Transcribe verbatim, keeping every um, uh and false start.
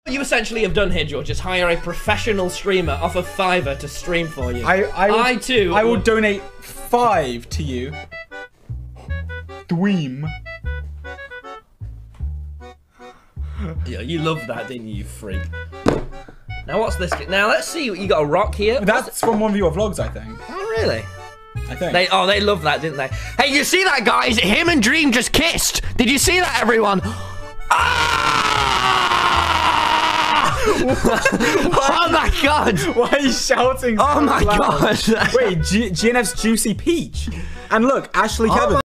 You essentially have done here, George, is hire a professional streamer off of Fiverr to stream for you. I, I, will, I too. I will donate five to you. Dweem. Yeah, you love that, didn't you, you freak? Now what's this? Now let's see what you got. A rock here. That's from one of your vlogs, I think. Oh really? I think. They oh they love that, didn't they? Hey, you see that, guys? Him and Dream just kissed. Did you see that, everyone? Ah! Oh my god! Why are you shouting? So oh my loud? god! Wait, G GNF's Juicy Peach, and look, Ashley oh Kevin.